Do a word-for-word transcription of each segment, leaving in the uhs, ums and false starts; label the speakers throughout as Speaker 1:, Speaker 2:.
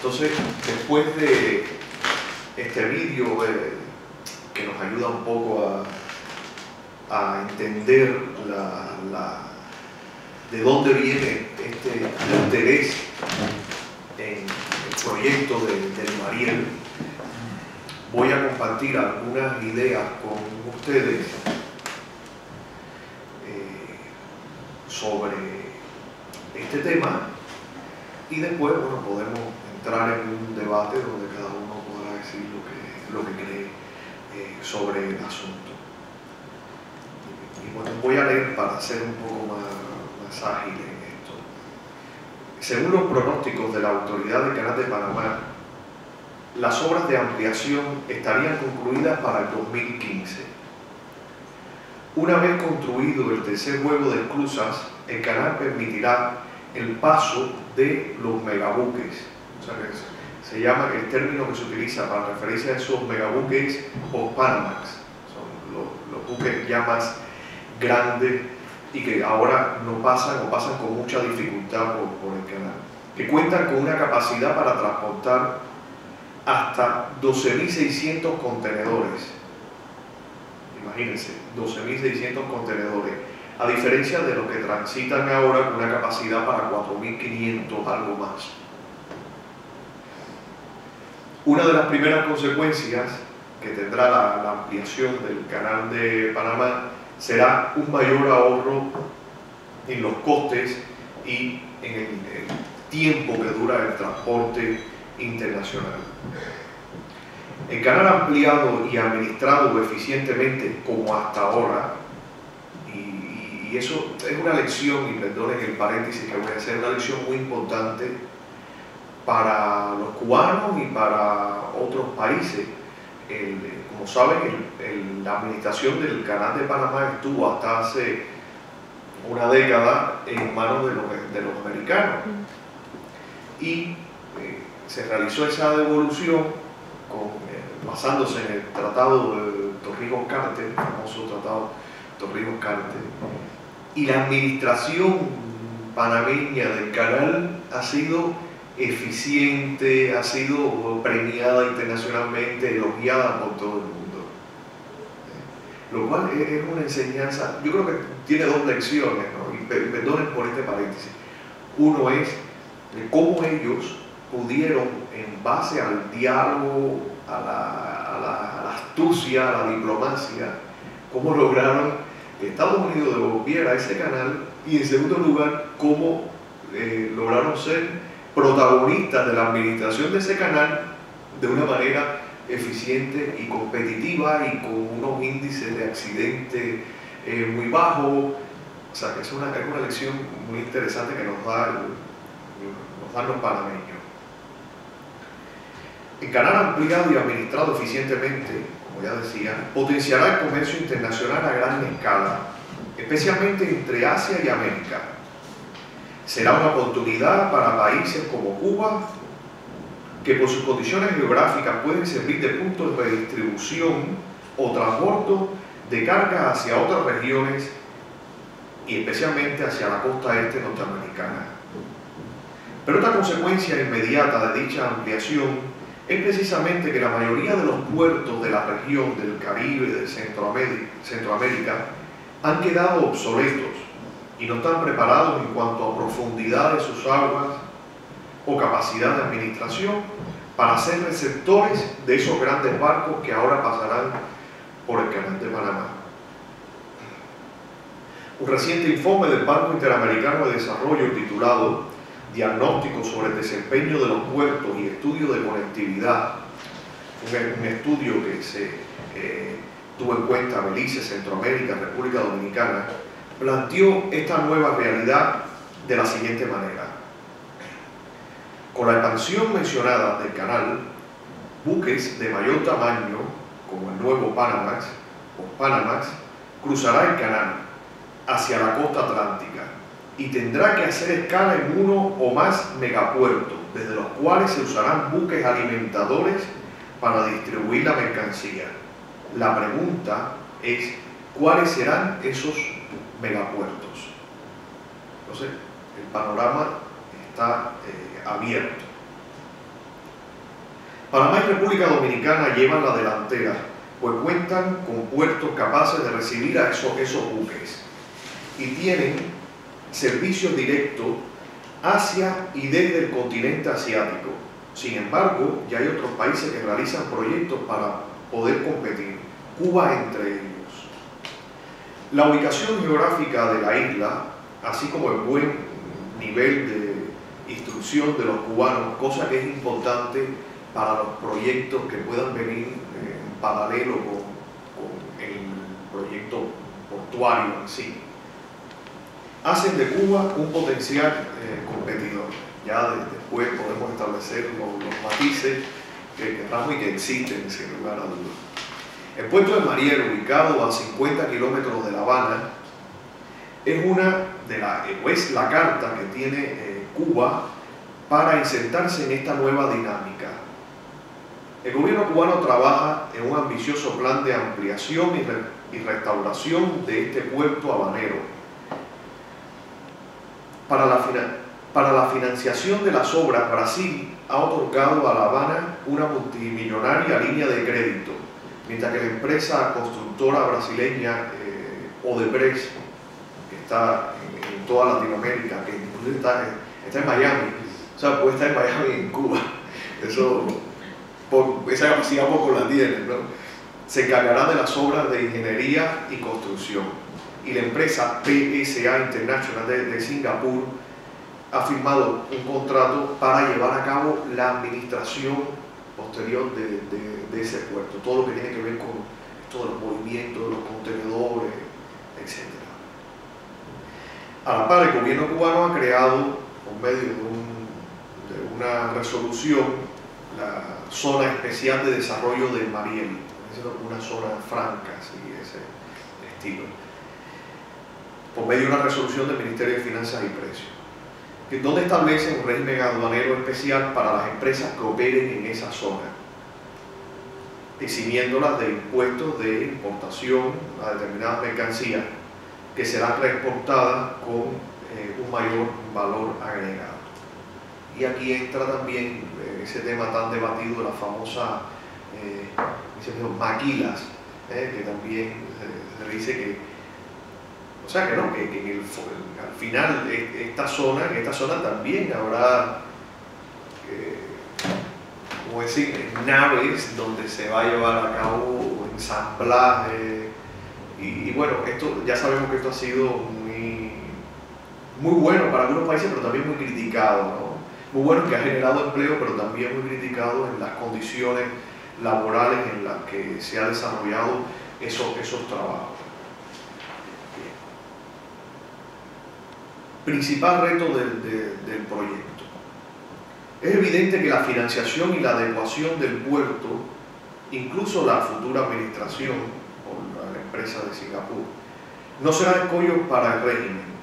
Speaker 1: Entonces, después de este vídeo eh, que nos ayuda un poco a, a entender la, la, de dónde viene este interés en el proyecto de, del Mariel, voy a compartir algunas ideas con ustedes eh, sobre este tema, y después, bueno, podemos entrar en un debate donde cada uno podrá decir lo que, lo que cree eh, sobre el asunto. Y, y bueno, voy a leer para ser un poco más, más ágil en esto. Según los pronósticos de la Autoridad del Canal de Panamá, las obras de ampliación estarían concluidas para el dos mil quince. Una vez construido el tercer juego de esclusas, el canal permitirá el paso de los megabuques. O sea, que se llama, el término que se utiliza para referirse a esos megabuques o Panamax. Son los, los buques ya más grandes y que ahora no pasan o pasan con mucha dificultad por, por el canal, que cuentan con una capacidad para transportar hasta doce mil seiscientos contenedores. Imagínense, doce mil seiscientos contenedores, a diferencia de los que transitan ahora con una capacidad para cuatro mil quinientos, algo más. Una de las primeras consecuencias que tendrá la, la ampliación del canal de Panamá será un mayor ahorro en los costes y en el, el tiempo que dura el transporte internacional. El canal ampliado y administrado eficientemente como hasta ahora, y, y eso es una lección, y perdonen el paréntesis que voy a hacer, una lección muy importante para los cubanos y para otros países. El, como saben, el, el, la administración del canal de Panamá estuvo hasta hace una década en manos de los, de los americanos, y eh, se realizó esa devolución con, eh, basándose en el tratado de Torrijos-Carter, el famoso tratado Torrijos-Carter, y la administración panameña del canal ha sido eficiente, ha sido premiada internacionalmente, elogiada por todo el mundo. Lo cual es una enseñanza, yo creo que tiene dos lecciones, ¿no? Y perdonen por este paréntesis. Uno es cómo ellos pudieron, en base al diálogo, a la, a la, a la astucia, a la diplomacia, cómo lograron que Estados Unidos devolviera ese canal, y en segundo lugar, cómo eh, lograron ser protagonistas de la administración de ese canal de una manera eficiente y competitiva y con unos índices de accidentes eh, muy bajos. O sea, que es una, es una lección muy interesante que nos, da el, nos dan los panameños. El canal ampliado y administrado eficientemente, como ya decía, potenciará el comercio internacional a gran escala, especialmente entre Asia y América. Será una oportunidad para países como Cuba, que por sus condiciones geográficas pueden servir de puntos de distribución o transbordo de carga hacia otras regiones y especialmente hacia la costa este norteamericana. Pero otra consecuencia inmediata de dicha ampliación es precisamente que la mayoría de los puertos de la región del Caribe y de Centroamérica, Centroamérica han quedado obsoletos y no están preparados en cuanto a profundidad de sus aguas o capacidad de administración para ser receptores de esos grandes barcos que ahora pasarán por el canal de Panamá. Un reciente informe del Banco Interamericano de Desarrollo titulado Diagnóstico sobre el desempeño de los puertos y estudio de conectividad, un, un estudio que se eh, tuvo en cuenta Belice, Centroamérica, República Dominicana, planteó esta nueva realidad de la siguiente manera. Con la expansión mencionada del canal, buques de mayor tamaño, como el nuevo Panamax o Panamax, cruzará el canal hacia la costa atlántica y tendrá que hacer escala en uno o más megapuertos, desde los cuales se usarán buques alimentadores para distribuir la mercancía. La pregunta es, ¿cuáles serán esos megapuertos? Entonces, el panorama está eh, abierto. Panamá y República Dominicana llevan la delantera, pues cuentan con puertos capaces de recibir a esos, esos buques y tienen servicios directos hacia y desde el continente asiático. Sin embargo, ya hay otros países que realizan proyectos para poder competir, Cuba entre ellos. La ubicación geográfica de la isla, así como el buen nivel de instrucción de los cubanos, cosa que es importante para los proyectos que puedan venir en paralelo con, con el proyecto portuario en sí, hacen de Cuba un potencial eh, competidor. Ya de, después podemos establecer los, los matices que queramos y que existen sin lugar a dudas. El puerto de Mariel, ubicado a cincuenta kilómetros de La Habana, es una de la, es la carta que tiene eh, Cuba para insertarse en esta nueva dinámica. El gobierno cubano trabaja en un ambicioso plan de ampliación y, re, y restauración de este puerto habanero. Para la, para la financiación de las obras, Brasil ha otorgado a La Habana una multimillonaria línea de crédito, mientras que la empresa constructora brasileña eh, Odebrecht, que está en, en toda Latinoamérica, que incluso está, está en Miami, o sea, puede estar en Miami y en Cuba, eso, por, esa capacidad poco la tiene, ¿no? Se encargará de las obras de ingeniería y construcción. Y la empresa P S A International de, de Singapur ha firmado un contrato para llevar a cabo la administración posterior de, de, de ese puerto, todo lo que tiene que ver con todos los movimientos, los contenedores, etcétera. A la par, el gobierno cubano ha creado, por medio de, un, de una resolución, la Zona Especial de Desarrollo del Mariel, una zona franca, así, ese estilo, por medio de una resolución del Ministerio de Finanzas y Precios, que donde establece un régimen aduanero especial para las empresas que operen en esa zona, eximiéndolas de impuestos de importación a determinadas mercancías que serán reexportadas con eh, un mayor valor agregado. Y aquí entra también eh, ese tema tan debatido de la famosa eh, maquilas, eh, que también eh, se dice que, o sea que no, que, que en el, al final esta zona, en esta zona también habrá, eh, como decir, naves donde se va a llevar a cabo ensamblaje, y, y bueno, esto ya sabemos que esto ha sido muy, muy bueno para algunos países, pero también muy criticado, ¿no? Muy bueno, que ha generado empleo, pero también muy criticado en las condiciones laborales en las que se ha desarrollado esos, esos trabajos. Principal reto del, de, del proyecto. Es evidente que la financiación y la adecuación del puerto, incluso la futura administración por la empresa de Singapur, no será escollo para el régimen,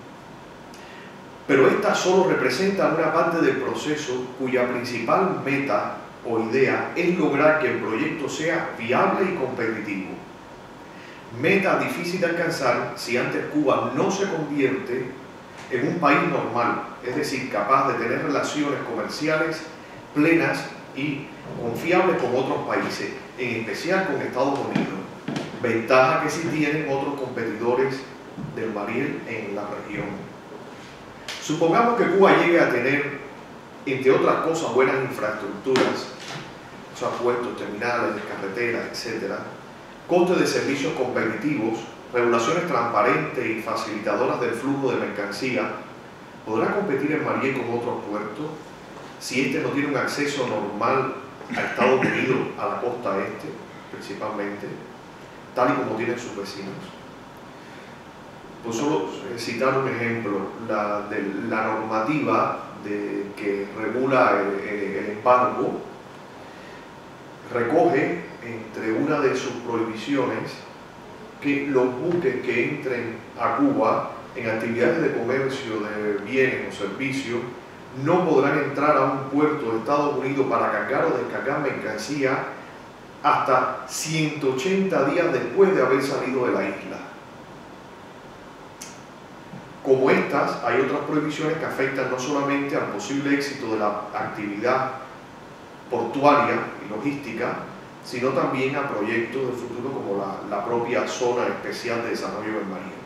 Speaker 1: pero esta solo representa una parte del proceso cuya principal meta o idea es lograr que el proyecto sea viable y competitivo. Meta difícil de alcanzar si antes Cuba no se convierte en un país normal, es decir, capaz de tener relaciones comerciales plenas y confiables con otros países, en especial con Estados Unidos, ventaja que sí tienen otros competidores del Mariel en la región. Supongamos que Cuba llegue a tener, entre otras cosas, buenas infraestructuras, o sea, puertos, terminales, carreteras, etcétera, costes de servicios competitivos, regulaciones transparentes y facilitadoras del flujo de mercancía. ¿Podrá competir el Mariel con otros puertos si este no tiene un acceso normal a Estados Unidos, a la costa este, principalmente, tal y como tienen sus vecinos? Pues solo citar un ejemplo, la, de la normativa de, que regula el, el, el embargo, recoge entre una de sus prohibiciones que los buques que entren a Cuba en actividades de comercio de bienes o servicios no podrán entrar a un puerto de Estados Unidos para cargar o descargar mercancía hasta ciento ochenta días después de haber salido de la isla. Como estas, hay otras prohibiciones que afectan no solamente al posible éxito de la actividad portuaria y logística, sino también a proyectos de futuro como la, la propia Zona Especial de Desarrollo del Mariel.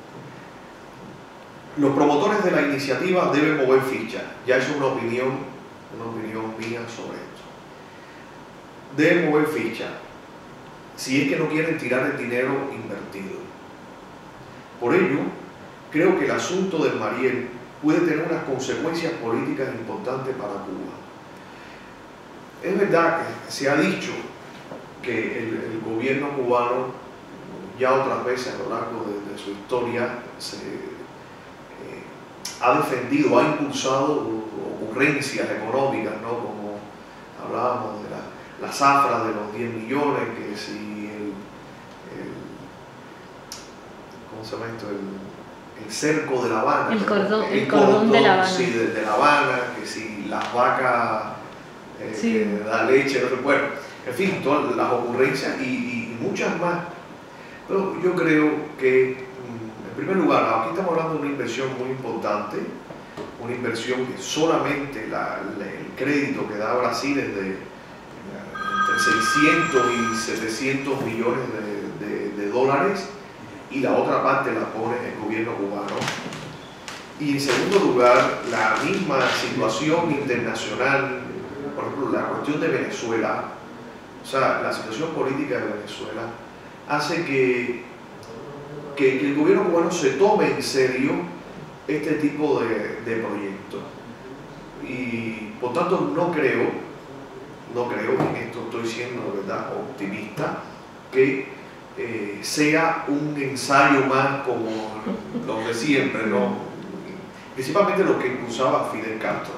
Speaker 1: Los promotores de la iniciativa deben mover ficha, ya es una opinión, una opinión mía sobre esto. Deben mover ficha, si es que no quieren tirar el dinero invertido. Por ello, creo que el asunto del Mariel puede tener unas consecuencias políticas importantes para Cuba. Es verdad que se ha dicho que el, el gobierno cubano ya otras veces a lo largo de, de su historia se, eh, ha defendido, ha impulsado ocurrencias económicas, ¿no? Como hablábamos de la, la zafra de los diez millones, que si el, el ¿cómo se llama esto? El, el cerco de La Habana,
Speaker 2: el cordón, el
Speaker 1: el
Speaker 2: cordón,
Speaker 1: cordón
Speaker 2: de La Habana,
Speaker 1: sí, de, de La Habana, que si las vacas eh,
Speaker 2: sí.
Speaker 1: que da leche, no recuerdo, en fin, todas las ocurrencias y, y muchas más. Pero yo creo que, en primer lugar, aquí estamos hablando de una inversión muy importante, una inversión que solamente la, la, el crédito que da Brasil es de entre seiscientos y setecientos millones de, de, de dólares, y la otra parte la pone el gobierno cubano. Y en segundo lugar, la misma situación internacional, por ejemplo, la cuestión de Venezuela, o sea, la situación política de Venezuela, hace que, que, que el gobierno cubano se tome en serio este tipo de, de proyectos. Y por tanto no creo, no creo, en esto estoy siendo de verdad optimista, que eh, sea un ensayo más como los de siempre, ¿no? Principalmente lo que impulsaba Fidel Castro.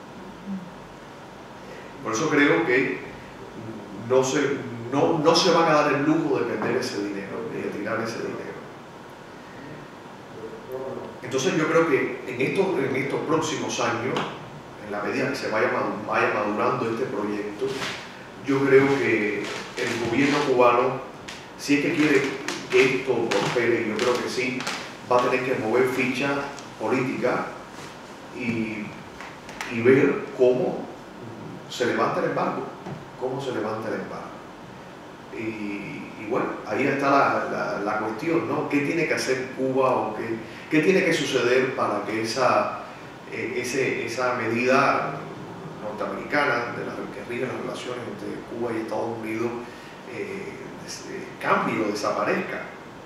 Speaker 1: Por eso creo que no se, no, no se van a dar el lujo de perder ese dinero, de tirar ese dinero. Entonces yo creo que en estos, en estos próximos años, en la medida que se vaya, vaya madurando este proyecto, yo creo que el gobierno cubano, si es que quiere que esto prospere, yo creo que sí, va a tener que mover ficha política y, y ver cómo se levanta el embargo, cómo se levanta el embargo. Y, y bueno, ahí está la, la, la cuestión, ¿no? ¿Qué tiene que hacer Cuba o qué, qué tiene que suceder para que esa, eh, ese, esa medida norteamericana de la que rige las relaciones entre Cuba y Estados Unidos eh, cambie o desaparezca?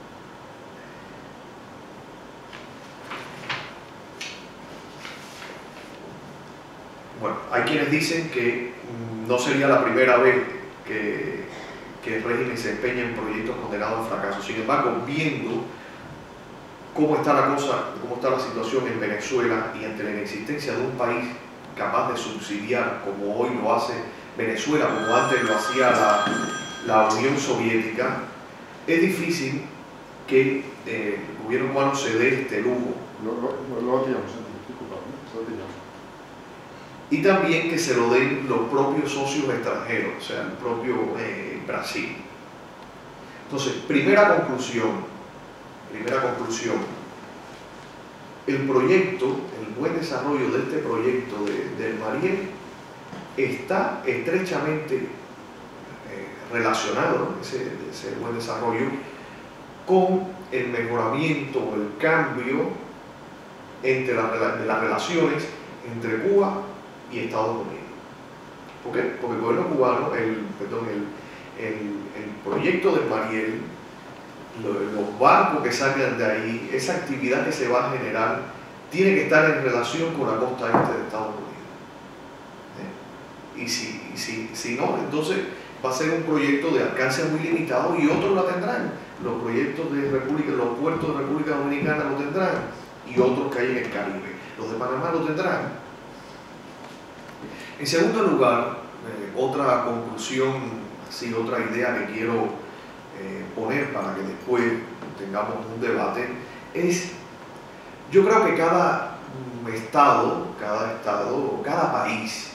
Speaker 1: Bueno, hay quienes dicen que no sería la primera vez que, que el régimen se empeña en proyectos condenados al fracaso. Sin embargo, viendo cómo está la cosa, cómo está la situación en Venezuela y ante la inexistencia de un país capaz de subsidiar, como hoy lo hace Venezuela, como antes lo hacía la, la Unión Soviética, es difícil que eh, el gobierno cubano se dé este lujo. Y también que se lo den los propios socios extranjeros, o sea, el propio eh, Brasil. Entonces, primera conclusión, primera conclusión, el proyecto, el buen desarrollo de este proyecto de, del Mariel está estrechamente eh, relacionado, ese, ese buen desarrollo, con el mejoramiento o el cambio entre la, de las relaciones entre Cuba y Estados Unidos. ¿Por qué? Porque el gobierno cubano, el, perdón, el, el, el proyecto del Mariel, lo, los barcos que salgan de ahí, esa actividad que se va a generar, tiene que estar en relación con la costa este de Estados Unidos. ¿Eh? Y, si, y si, si no, entonces va a ser un proyecto de alcance muy limitado y otros lo tendrán. Los proyectos de República, los puertos de República Dominicana lo tendrán y otros que hay en el Caribe. Los de Panamá lo tendrán. En segundo lugar, eh, otra conclusión, así, otra idea que quiero eh, poner para que después tengamos un debate, es, yo creo que cada estado, cada estado, cada país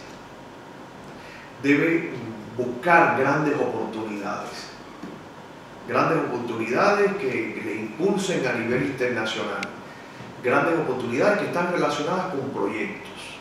Speaker 1: debe buscar grandes oportunidades, grandes oportunidades que, que le impulsen a nivel internacional, grandes oportunidades que están relacionadas con proyectos.